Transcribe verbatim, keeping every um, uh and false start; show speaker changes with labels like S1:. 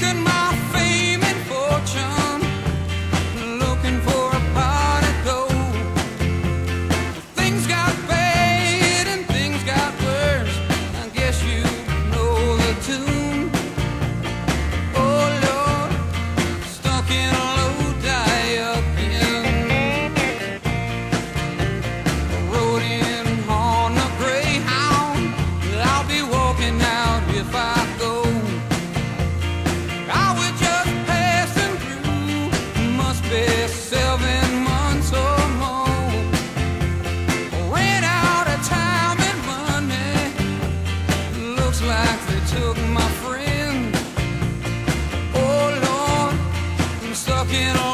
S1: seeking my fame and fortune, looking for a pot of gold. Things got bad and things got worse. I guess you know the tune. Oh Lord, stuck in a low die-up inn. Rode in on a Greyhound. I'll be walking out if I go. I was just passing through, must be seven months or more. Ran out of time and money, looks like they took my friend. Oh Lord, I'm stuck in a